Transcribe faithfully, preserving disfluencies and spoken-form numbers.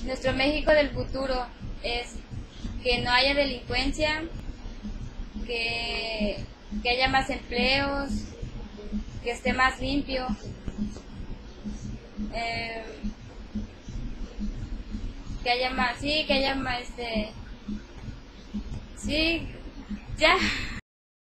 Nuestro México del futuro es que no haya delincuencia, que, que haya más empleos, que esté más limpio, eh, que haya más, sí, que haya más, este, sí, ya.